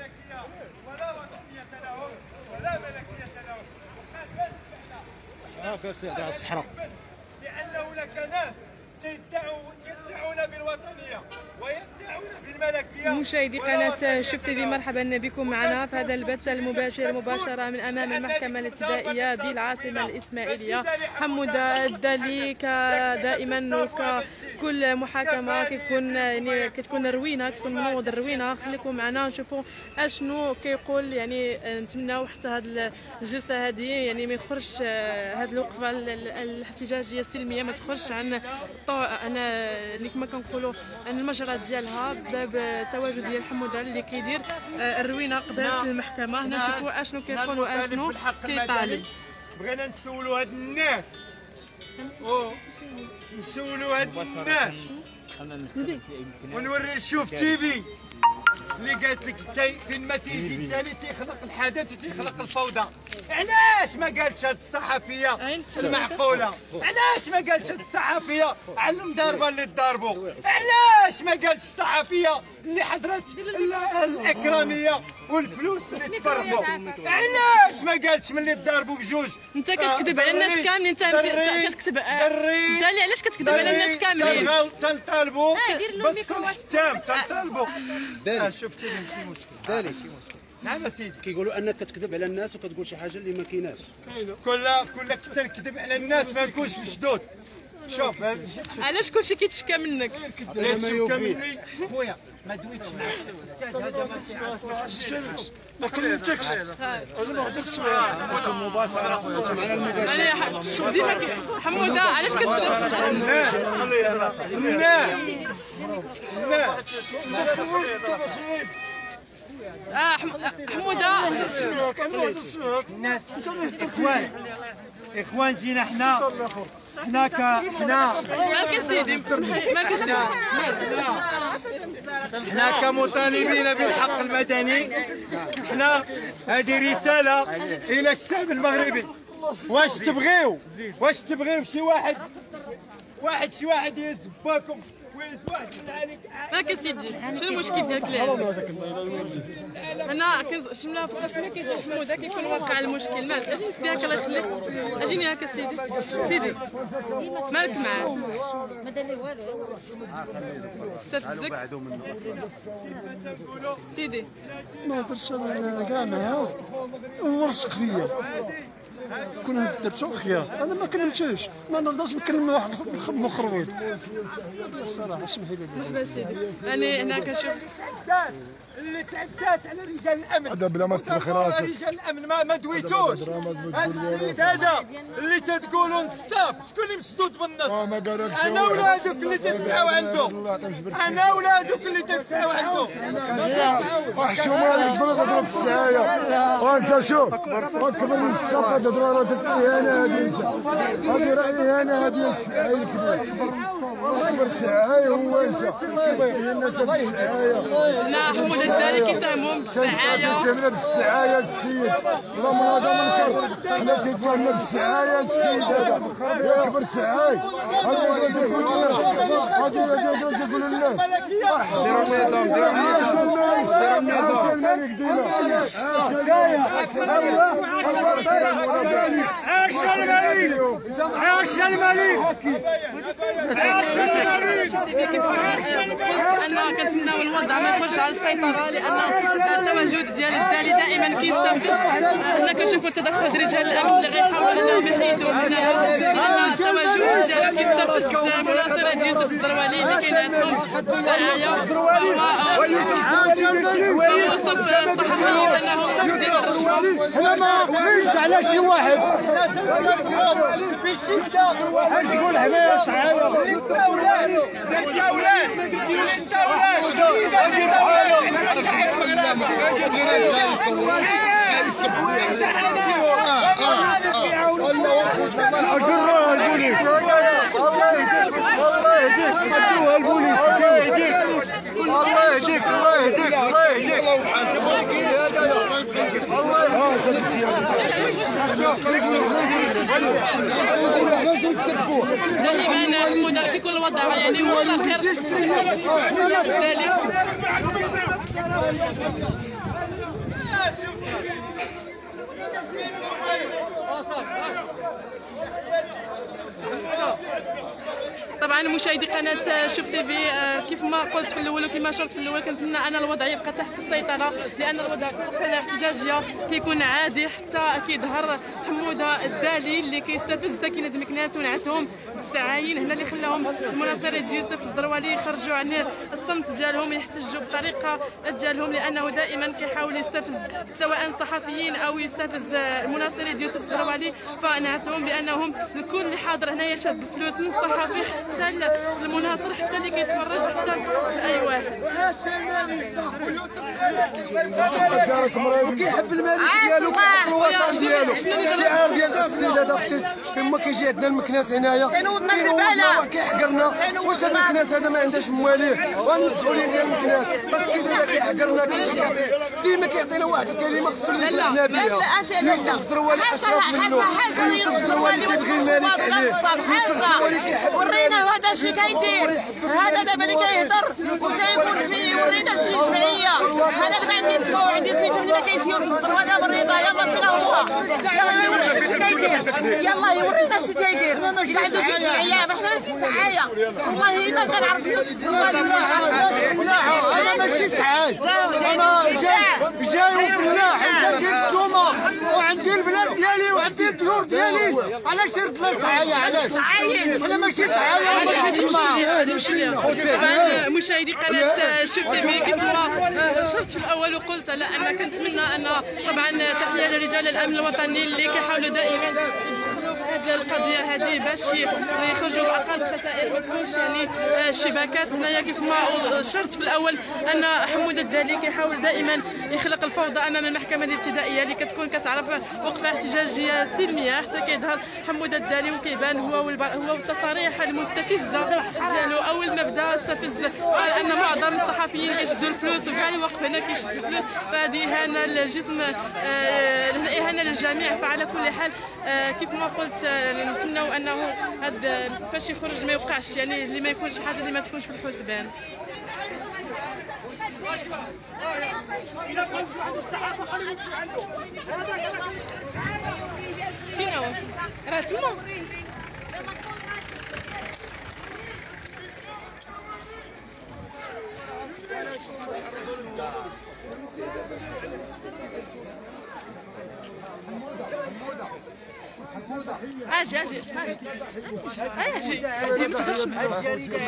ملكيه ولا وطنيه لهم ولا ملكيه لهم. هكا الصحراء لأن هناك ناس يدعون بالوطنية ويدعون بالملكية. مشاهدي قناة شوف تي في، مرحبا بكم معنا في هذا البث المباشر مباشرة من أمام المحكمة الابتدائية بالعاصمة الإسماعيلية. حمودة الدالي كدائما وكل محاكمة كتكون روينة، كتكون منوض الروينة. خليكم معنا نشوفوا اشنو كيقول. نتمناو حتى هذه الجلسة هذه ما يخرجش هذه الوقفة الاحتجاجية السلمية ما تخرجش عن كما كنقولوا عن المجرى ديالها بسبب التواجد ديال حمودة اللي كيدير الروينه قدام المحكمه. هنا نشوفوا اشنو كيقول واشنو كيطالب. بغينا نسولوا هاد الناس ونوري شوف تي في اللي قالت لك فين ما تيجي الدالي تيخلق الحدث وتيخلق الفوضى. علاش ما قالتش هاد الصحفيه المعقوله؟ علاش ما قالتش هاد الصحفيه على المضاربه اللي تضاربوا؟ علاش ما قالتش الصحفيه اللي حضرت الاكراميه والفلوس اللي تفرقوا؟ علاش ما قالتش ملي تضاربوا بجوج؟ انت كتكذب على الناس كاملين، انت كتكتب دالي. علاش كتكذب على الناس كاملين؟ تنطالبوا بالصلح التام، تنطالبوا. شفتي ماشي مشكل دالي شي مشكل. نعم اسيدي، كيقولوا انك كتكذب على الناس وكتقول شي حاجه اللي ما كايناش. كلك تنكذب على الناس ما نكونش مشدود. شوف علاش كلشي كيتشكى منك؟ كيتشكى مني خويا ما دويتش معاك ما كلمتكش انا ما هضرتش معاك مباشره خويا معنا المباشر. شوف ديما حمودة علاش كتكذب؟ حمودة الناس اخوان جينا حنا مالك سيدي مالك سيدي حنا كمطالبين بالحق المدني. حنا هذه رسالة إلى الشعب المغربي. واش تبغيو شي واحد يهز باكم ويهز واحد من عليك؟ مالك سيدي شنو المشكل ديالك اليوم؟ انا شمنا فوقاش ما كيدير حمودة كيكون واقع المشكل. مالك اجي نديرك الله يخليك، اجيني هكا سيدي مالك معاه؟ ما دار لي والو استفزك سيدي. ما هضرش انا كاع معاه هو لصق فيا. كون درت سوقيا انا ما كلمتوش، ما نقدرش نكلم واحد مخروط الصراحه. اسمحي لي مرحبا سيدي. انا هنا كنشوف اللي تعدات على رجال الامن. هذا بلا ما تسلخي راسك. رجال الامن ما دويتوش. السيد هذا اللي تتقولوا نصاب، شكون اللي مسدود بالنص؟ ما قالكش. انا ولادك اللي تتسعوا عنده. انا ولادك اللي تتسعوا عنده. وحشومه اللي تقول تضرب السعايه. وانت شوف اكبر من الساقه تضرب الاهانه هذه. انت هذه راه اهانه هذه السعايه الكبير. اكبر سعايه هو انت. انت السعايه. لا حمودة الدالي كيتهمهم بالسعايه. تتهمنا بالسعايه السيد. راه من هذا منكر. حنا تتهمنا بالسعايه السيد. هذا يكبر سعايه. هذا يقول الناس ديروا النظام. ديروا النظام. عاش الملك. عاش الملك. أنا كنتمناو الوضع ما يخرجش على السيطرة، لأن التواجد ديال الدالي دائما كيستنفذ. حنا كنشوفوا تدخل رجال الأمن اللي غيحاولوا أنهم يحيدوا من التواجد ديالو كيستنفذ المناصرة ديال الزروالي اللي كاين عندهم الدعاية ويوصف الصحفيين أنهم كيديروا الرشوة. حنا ما واقفينش على شي واحد. بالشدة اش تقول حنايا صعايه. اجروها البوليس. الله يهديك صدوها البوليس. الله يهديك الله يهديك الله يهديك دائما حمودة كيكون الوضع مستقر. طبعا مشاهدي قناه شوف تي في، كيف ما قلت في الاول وكما شرت في الاول، كنتمنى ان الوضع يبقى تحت السيطره، لان الوضع الاحتجاجيه كيكون عادي حتى كيظهر حموده الدالي اللي كيستفز ساكنه مكناس ونعتهم بالسعاين هنا اللي خلاهم المناصرين ديال يوسف الزروالي يخرجوا عن الصمت ديالهم يحتجوا بالطريقه ديالهم، لانه دائما كيحاول يستفز سواء صحفيين او يستفز المناصرين ديال يوسف الزروالي. فنعتهم بانهم الكل اللي حاضر هنا يشهد بفلوس من الصحفي حتى المناصر حتى اللي كيتفرج حتى اي واحد. وكيحب الملك ديالو وكيحب الوطن ديالو. الشعار ديال السيد هذا فين كيجي عندنا المكناس هنايا كينوضنا وكيحقرنا. واش هذا المكناس هذا ما عندهاش مواليه والمسؤولين ديال المكناس؟ بس السيد هذا كيحقرنا، كيجي كيعطي ديما كيعطينا واحد الكلمه خصو اللي سمعنا بها. يوسف الزروالي اشرف منه، يوسف الزروالي كيبغي الملك عليه، يوسف الزروالي كيحب ورينا هذا الشيء كيدير، هذا دابا اللي كيهضر وتيقول فيه ورينا شي جمعيه. هذا دابا عندي دموع وعندي سميتو اللي ما كاينش يوسف الزروالي بالرضا. يلا فينا هو، يلا يورينا شنو كيدير، يلا يورينا شنو كيدير. ما عنده شي جمعيه، ما حنا ماشي سعايه. والله ما كنعرف يوسف الزروالي. انا ماشي سعاي، انا جاي وفلاح وكندير التومه وعندي البلاد ديالي وعندي الديور ديالي. علاش درت لا سعايه؟ علاش انا ماشي سعايه طبعا مشاهدي قناه شوف تي في، كيف ما شفت في الاول وقلت لا انا كنتمنى ان طبعا تحيه لرجال الامن الوطني اللي كيحاولوا دائما هذه القضيه هذه باش يخرجوا باقل الخسائر، ما تكونش يعني الشبكات هنايا. كيف ما شرت في الاول ان حموده الدالي كيحاول دائما يخلق الفوضى امام المحكمه الابتدائيه اللي كتكون كتعرف وقفه احتجاجيه سلميه حتى كيظهر حموده الدالي وكيبان هو والتصاريح المستفزه ديالو. اول ما بدا استفز قال ان معظم الصحفيين كيشدوا الفلوس وكاع اللي واقف هنا كيشد الفلوس، فهذه اهانه للجسم، اهانه للجميع. فعلى كل حال كيف ما قلت نتمنوا انه هذا فاش يخرج ما يوقعش، يعني اللي ما يكونش حاجه اللي ما تكونش في الحسبان. فين هو؟ راه تما اجي اجي ما تهضرش معايا. الجريده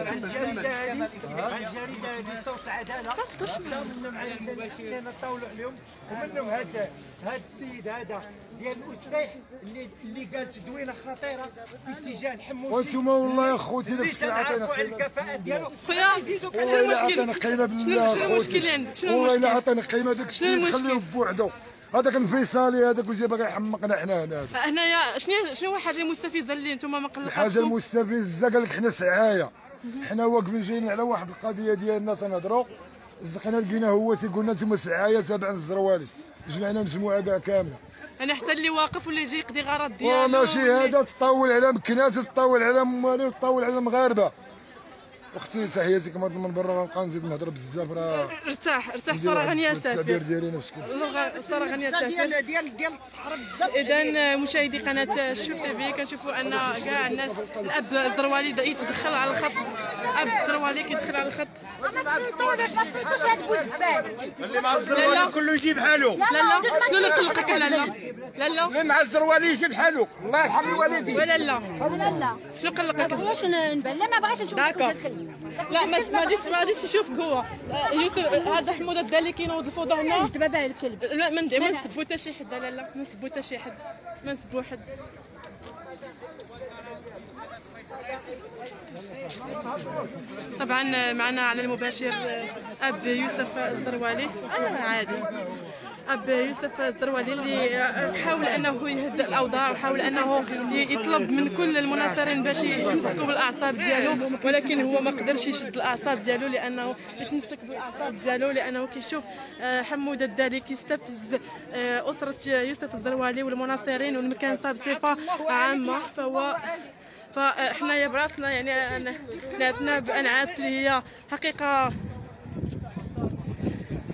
هذه صوت العداله ما تهضرش معايا المباشر. انا نطاولوا عليهم ومنهم هذا السيد هذا ديال السيح اللي قال تدوينه خطيره باتجاه الحموشي. وانتم والله يا خوتي الا فتح عطينا على الكفاءه ديالو خويا شنو المشكل؟ قيمه بالله. شنو المشكل اللي عندك؟ شنو والله المشكل؟ الا عطينا قيمه داك الشيء نخليه بوحدو. هذاك الفيصلي هذاك اللي باغي يحمقنا حنا هنايا شنو هو الحاجه المستفزه اللي انتم ما قلقاتكم؟ الحاجه المستفزه قال لك حنا سعايه، حنا واقفين جايين على واحد القضيه ديالنا تنهضروا، زقنا لقينا هو تيقول لنا انتم سعايه تابع الزروالي، جمعنا مجموعه كاع كامله. انا حتى اللي واقف واللي يجي يقضي غرض ديالو ماشي هذا تطول على مكناس، تطول على موالي وتطول على المغاربه. اختي تحياتك من برا غنبقى نزيد نهضر بزاف. راه ارتاح الصراحه غنيه التعبير ديالي نفس الشيء. الصراحه غنيه ديال الصحراء بزاف. اذا مشاهدي قناه شوف تي في، كنشوفوا ان كاع الناس الاب الزروالي يتدخل على الخط، الاب الزروالي كيدخل على الخط. ما تصيتوش هاد بوزبال اللي مع الزروالي كله يجيب حاله. لا شنو اللي قلقك؟ لا اللي مع الزروالي يجيب حاله. الله يرحم والديك. ولا لا شنو قلقك؟ ما بغيتش نبان، لا ما بغيتش نشوف. لا ما غاديش يشوفك هو يوسف. هذا حموده الدالي كينوض الفوضى هنا. دابا باه الكلب. لا ما نسبوا حتى شي حد. لا ما نسبوا حتى شي حد، ما نسبوا حد. طبعا معنا على المباشر اب يوسف الزروالي. عادي اب يوسف الزروالي اللي حاول انه يهدئ الاوضاع وحاول انه يطلب من كل المناصرين باش يتمسكوا بالاعصاب ديالو، ولكن هو ما قدرش يشد الاعصاب ديالو لانه يتمسك بالاعصاب ديالو، لانه كيشوف حموده الدالي كيستفز اسره يوسف الزروالي والمناصرين والمكانسه بصفه عامه. فاحنا براسنا يعني نعتنا بانعاس اللي هي حقيقه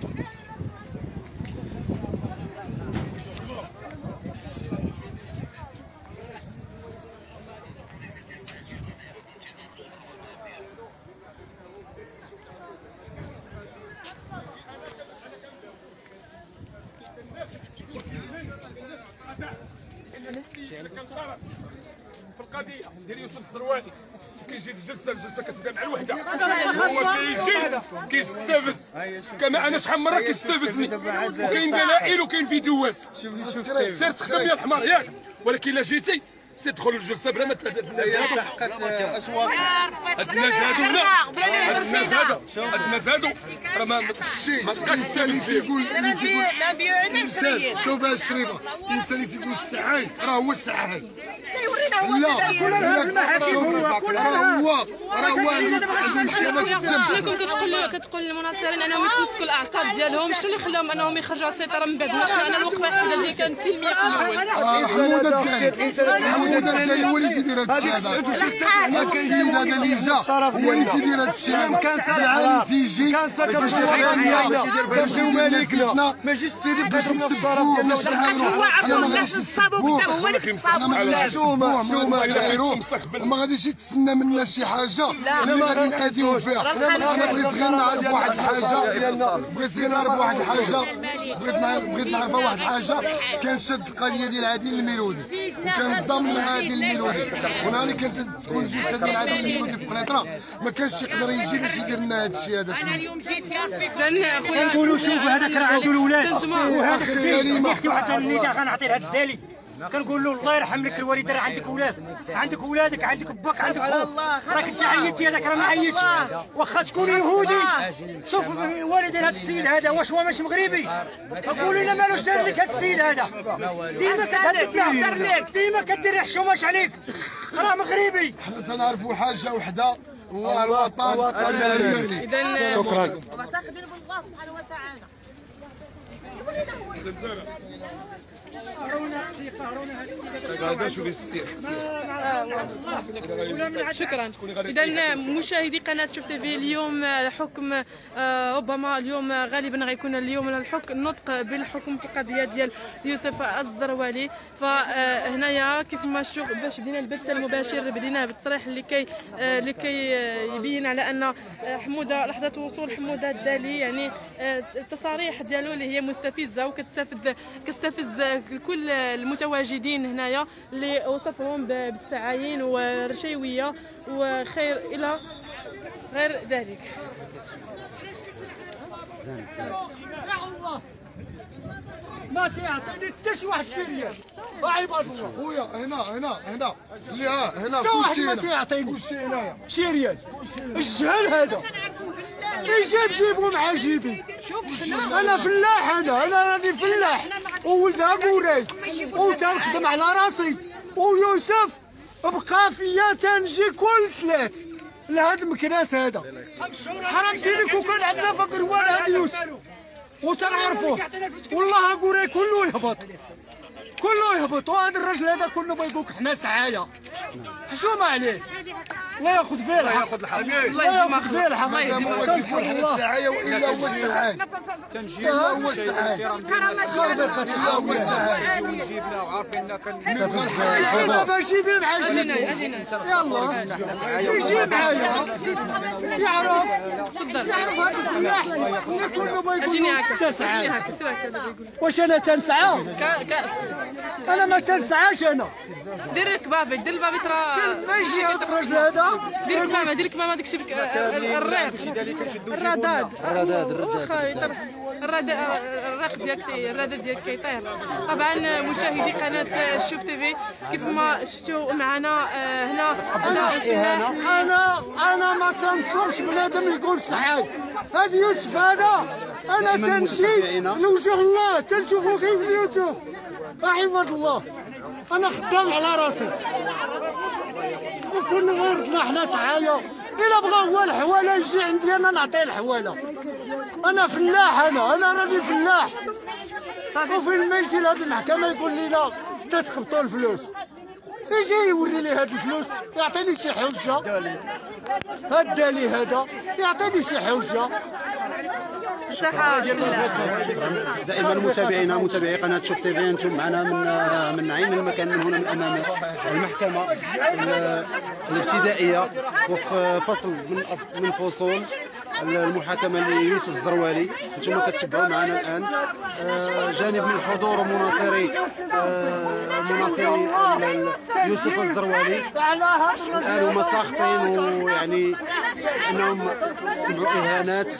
انا كنقارن في القضيه ديال يوسف الزرواني. كيجي الجلسه كتبدا مع الوحده، هو كيجي كيستفز كما انا شحال مره كيستفزني، وكاين دلائل وكاين فيديوهات. سير تخدم بها الحمار ياك، ولكن الا جيتي سير دخل للجلسه بلا ما تحققت اصوات. هاد الناس هادو هنا، هاد الناس هادو راه ما تبقاش تستفز فيهم. الانسان شوف هاد الشريبه، الانسان اللي تيقول السعاي راه هو السعاي. شنو كتقول للمناصرين انهم يتمسكوا الاعصاب ديالهم؟ شنو اللي خلاهم انهم يخرجوا على السيطره من بعد ما شفنا انا الوقفه الحاجه اللي كانت سلميه في الاول؟ حمود الدالي هو اللي تيدير هذا الشيء هذا. السيد هذا اللي جا هو اللي تيدير هذا الشيء هذا. العالم تيجي كنسى الوطن ديالنا كنمشيو مالكنا ماشي السيدي باش من الشرف ديالنا. هو الناس نصابوك هو اللي كيصابوك. ما غاديش يتسنى منا شي حاجه اللي غادي نأذيو فيها. انا بغيت غير نعرف واحد الحاجه، بغيت نعرف واحد الحاجه. كان شاد القضيه ديال عادل الميلودي وكان ضامن عادل الميلودي، ونهار كانت تكون الجلسه ديال عادل الميلودي في قنيطره ما كانش يقدر يجي باش يدير لنا هذا الشيء هذا. انا اليوم جيت يا كنقولوا شوف هذاك راه عنده الاولاد، وهذاك كيحكي واحد النداء غنعطي لهذا الدالي. كنقول له الله يرحم لك الوالد، راه عندك اولاد، عندك ولادك، عندك باك، عندك خوك، راك انت عيطتي هذاك راه ما عيطش. واخا تكون يهودي شوف والد هذا السيد هذا واش هو ماشي مغربي؟ قولوا لنا مالوش دار لك هذا السيد هذا، ديما كتهدد لك، ديما كدير حشوماش عليك، راه مغربي. حنا تنعرفوا حاجه وحده، الله الوطن المهني. اذا شكرا. معتقدين بالله سبحانه وتعالى. شكرا. اذا مشاهدي قناه شوف تيفي، اليوم حكم اوباما، اليوم غالبا غيكون اليوم النطق بالحكم في القضيه ديال يوسف الزروالي. فهنايا كيف ما تشوف باش بدينا البث المباشر بديناه بالتصريح لكي يبين على ان حموده لحظه وصول حموده الدالي، يعني التصاريح ديالو اللي هي مستفزه وكتستفز كل المتواجدين هنايا اللي وصفهم بالسعايين والرشيويه وخير الى غير ذلك. ما تعطيني حتى شي واحد شي ريال عباد الله. خويا هنا اللي هنا حتى واحد ما تعطيني شي ريال. الجهل هذا يجيب جيبو مع جيبي. انا فلاح، انا راني فلاح وولدها قوري وتنخدم على راسي. ويوسف بقى فيا تنجي كل ثلاث لهاد المكناس هذا. حرام دينك وكان عندنا فقر ولا هاد يوسف وتنعرفوه. والله قوري كله يهبط وهذا الرجل هذا كله بيقولك حنا سعايه حشومه عليه. الله ياخذ فيه الحق، الله ياخذ فيه الحق. كنقول حنا السعايه والا هو السعاي، تنجي هو السعاي، هو السعاي. ويجيبنا وعارفيننا اجينا بجيبي مع جيبي. يلا يجي معايا يعرف هذا الفلاح اللي كله بيقول تسعى. واش انا تنسعى؟ انا ما تنسعاش. انا دير الكبابي ترى ما يجي هذا الرجل هذا. دير الكمامه داك الشيء الرادار ديالك كيطير. طبعا مشاهدي قناه شوف تيفي كيف ما شفتوا معنا هنا انا ما تنطلبش بنادم يقول سعاي. هذا يوسف هذا انا تنجي لوجه الله تنشوفو كيف في اليوتيوب. عباد الله انا خدام على راسي وكل غيرتنا حنا سعايه. الا بغا هو الحواله يجي عندي انا نعطيه الحواله. انا فلاح، انا راني فلاح. وفين ما يجي لهاد المحكمه يقول لي لا تتخبطوا الفلوس، يجي يوري لي هاد الفلوس يعطيني شي حوجه. هاد الدالي هذا يعطيني شي حوجه. دائما متابعي قناه شوف تيفي، انتم معنا من عين المكان، من هنا من امام المحكمه الابتدائيه، وفي فصل من فصول المحاكمه ليوسف الزروالي. انتم كتتبعوا معنا الان جانب من الحضور ومناصري يوسف الزروالي. الان هما ساخطين ويعني انهم سمعوا اهانات.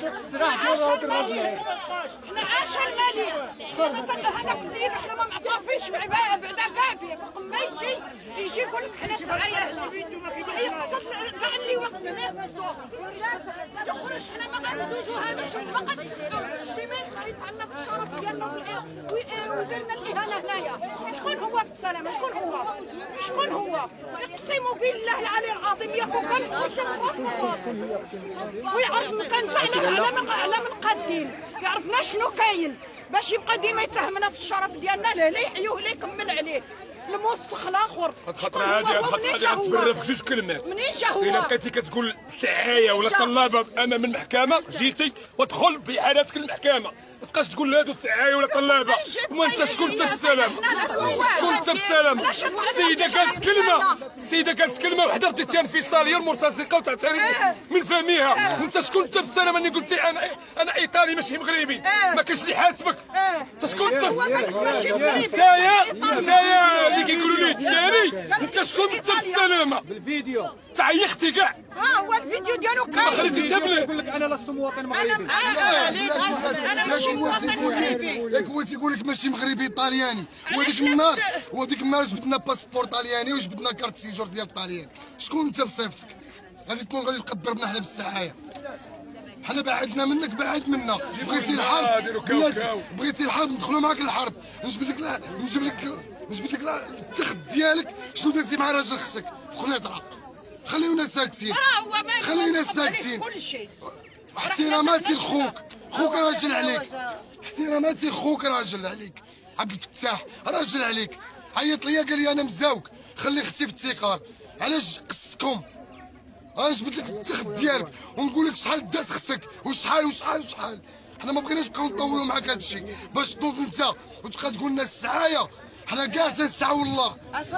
احنا عاشوا الماليه هذاك السيد احنا ما معترفينش بعدا كاع فيه ما يجي يقول لك حنا سعايه يقصد كاع اللي وصلنا يخرج حنا ما غندوزوهاش ما غنسمعوش ديما يطعنا في الشرف ديالنا ودرنا الاهانه هنايا. شكون هو في السلامه؟ شكون هو يقسم بالله العلي العظيم ياكو كنخرج ويعرف كنفعل على من قادين يعرفنا شنو كاين باش يبقى ديما يتهمنا في الشرف ديالنا لا يحيوه لا يكمل عليه الموسخ الاخر. خاطر هادي غتبرر في جوج كلمات. منين جا هو؟ الا بقيتي كتقول سعايه ولا طلابه امام المحكمه جيتي ودخل بحالاتك المحكمه، ما تبقاش تقول هادو سعايه ولا طلابه. وما انت شكون انت في السلام؟ شكون انت في السلام؟ السيده قالت كلمه وحده رديتيها انفصاليه المرتزقه وتعترف من فمها. وانت شكون انت في السلام؟ اني قلتي انا ايطالي ماشي مغربي، ما كاينش اللي حاسبك. انت شكون انت؟ نتايا اللي كيقولوا لي الداري، انت شكون انت في السلامه؟ بالفيديو تعيختي كاع. هو الفيديو ديالو كاين. ما خليتي تبلي. يقول لك انا لست مواطن مغربي. انا ماشي مواطن مغربي. ياك هو تيقول لك ماشي مغربي طالياني. وديك النهار جبدنا باسبور طالياني وجبدنا كارت سيجور ديال الطاليان. شكون انت بصيفتك؟ غادي تبقى تضربنا حنا بالسعايه. حنا بعدنا منك بعد منا. بغيتي الحرب ندخلوا معاك الحرب. نجيب لك التخت ديالك. شنو درتي مع راجل اختك في خنيطره؟ خليونا ساكتين. احتراماتي لخوك، خوك راجل عليك. احتراماتي خوك راجل عليك. عبد الفتاح راجل عليك. عيط ليا قال لي انا مزاوك، خلي اختي في التيقار. علاش قصتكم؟ جبت لك التخت ديالك ونقول لك شحال دات اختك وشحال. حنا ما بغيناش نبقاو نطولوا معاك هذا الشيء باش تنوض انت وتبقى تقول لنا السعايه. حنا كاع تنسعوا الله،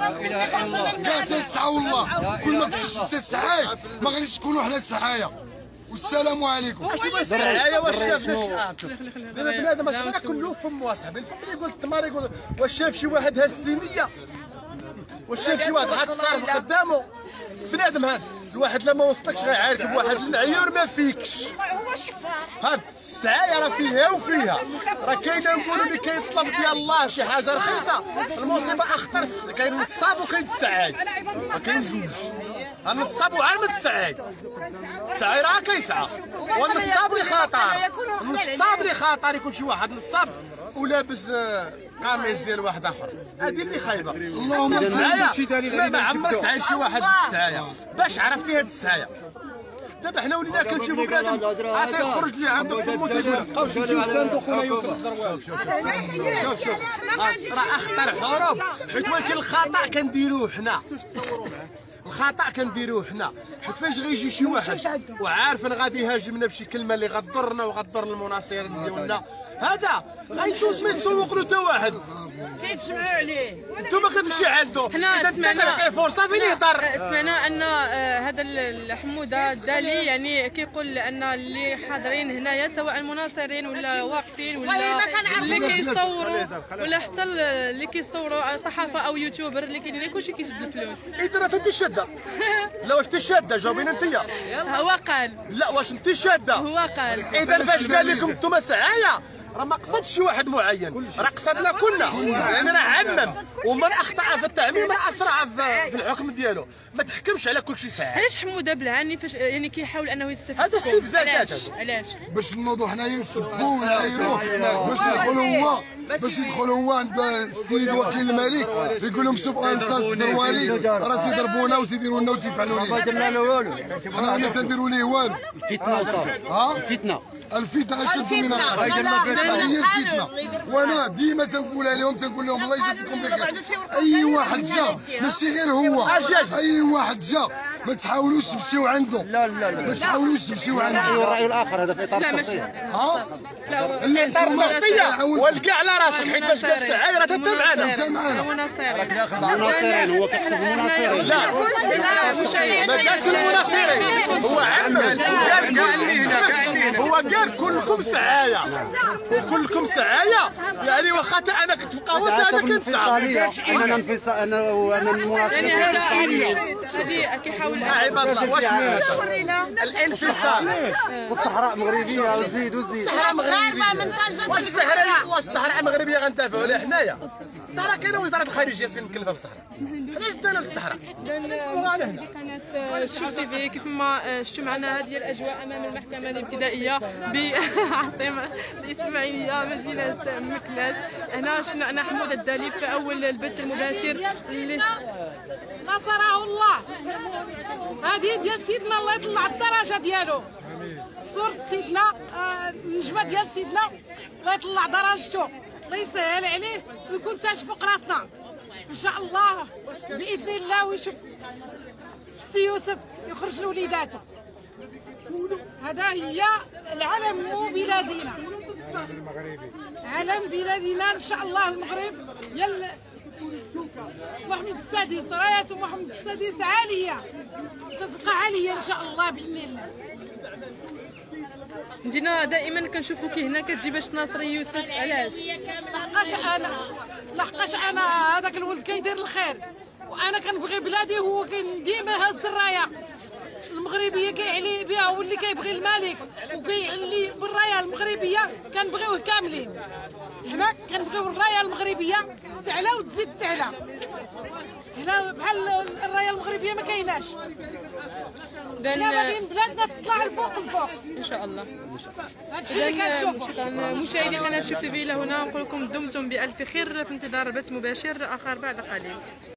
كاع تنسعوا الله. كل ما كنتيش انت سعاي ما غاديش تكونوا حنا سعايه. والسلام عليكم. السعايه واش شافنا دابا بنادم اصاحبي كله فم واصاحبي الفم اللي يقول التمار يقول واش شاف شي واحد هز السينيه؟ واش شاف شي واحد حاط الصارف قدامه؟ بنادم هذا الواحد لما وصلكش غيعارك بواحد العيور ما فيكش. هو شفاف. هاد السعايه راه فيها وفيها. راه كاينه نقولوا اللي كيطلب ديال الله شي حاجه رخيصه. المصيبه اخطر كاين النصاب وكاين السعاي. كاين جوج. النصاب وعالم السعاي. السعاي راه كيسعى والنصاب اللي خطر. يكون شي واحد نصاب ولابس قميص ديال واحد اخر، هذه اللي خايبه. اللهم السعايه ما عمرك تعيش شي واحد بالسعايه. باش عرفتي هاد السعايه؟ دابا حنا ولينا كنشوفوا بنادم تيخرج لي عنده فمو تيقول بقاوش يجيو صندوق خونا يوسف الزروالي. شوف راه اخطر حروب، حيت ولكن الخطا كنديروه حنا. الخطا كنديروه حنا، حيت فاش غيجي شي واحد وعارف ان غادي يهاجمنا بشي كلمه اللي غضرنا وغضر المناصرين ديالنا، هذا غيدوز ما يتسوق له حتى واحد. كيتسمعوا عليه. انتوما كتمشي عندو. حنا سمعنا كاين فرصه فين يهضر. سمعنا ان هذا الحموده الدالي يعني كيقول ان اللي حاضرين هنايا سواء مناصرين ولا واقفين ولا اللي كيصوروا ولا حتى اللي كيصوروا صحافه او يوتيوبر اللي كيدير كلشي كيجبد الفلوس. اذا راه انت شاده. لا واش انت شاده؟ جاوبينا انت. هو قال. لا واش انت شاده؟ هو قال. اذا فاش قال لكم انتم سعايه راه ما قصدش شي واحد معين، راه قصدنا كلنا. يعني راه عمم، ومن اخطا في التعميم راه اسرع في الحكم ديالو. ما تحكمش على كل شيء ساعه. علاش حموده بالعاني فاش يعني كيحاول انه يستفز؟ هذا استفزازات. علاش؟ باش نوضوا حنايا نسبوا ونعايروه باش يدخلوا هو عند السيد وكيل الملك يقول لهم شوفوا انصاص الزروالي راه تيضربونا وتيديروا لنا وتيفعلوا لنا. ما درنا له والو. حنا ما تنديروا ليه والو. الفتنه وصافي. الفتنه غيشدوا لنا هذه الفتنه. وانا ديما تنقولها لهم تنقول لهم الله يجازيكم بخير. اي واحد جا ماشي غير هو، اي واحد جا ما تحاولوش تمشيو عنده. لا ما تحاولوش تمشيو عنده. الراي الاخر هذا في اطار التغطيه. لا اطار التغطيه والكاع على راسك حيت فاش كتسعى راه انت معنا. انت معنا. المناصرين هو كيحسب المناصرين. لا ما كانش المناصرين هو عمل هو قال كلكم سعايه وكلكم سعايه يعني واخا انا كنت في قهوه انا كنت سعى انا انفصال انا المناصرين هذه كيحاول عباد الله واش الانفصال والصحراء مغربيه وزيد الصحراء مغربيه واش الصحراء مغربيه غنتافعوا عليها حنايا الصحراء كاينه وزاره الخارجيه فين مكلفه بالصحراء علاش دانا للصحراء قناه شوف تي في كيف ما شفتوا معنا هذه الاجواء امام المحكمه الابتدائيه بعاصمه الاسماعيليه مدينه مكناس. هنا شفنا انا حمود الدالي في اول البث المباشر نصره الله. هذه ديال سيدنا الله يطلع الدرجه ديالو. صورة سيدنا النجمه ديال سيدنا الله يطلع درجته الله يسهل عليه ويكون تاج فوق راسنا ان شاء الله باذن الله ويشوف السي يوسف يخرج لوليداته. هذا هي العلم بلادنا علم بلادنا ان شاء الله المغرب يلا محمد السادس راية محمد السادس عالية تبقى عالية ان شاء الله باذن الله. انتنا دائما كنشوفوك هنا كتجي باش تناصري يوسف علاش؟ لحقاش انا هذاك الولد كيدير الخير وانا كنبغي بلادي هو ديما هز الرايه المغربيه كيعلي بها واللي كيبغي الملك وكيعلي بالرايه المغربيه كنبغيوه كاملين. هنا كنبغيو الرايه المغربيه تعلى وتزيد تعلى. هنا بحال الرايه المغربيه ما كايناش. حنا باغيين بلادنا تطلع الفوق ان شاء الله. هادشي اللي كنشوفو. شكرا مشاهدي قناه شوف تي في. الى هنا نقول لكم دمتم بالف خير في انتظار بث مباشر اخر بعد قليل.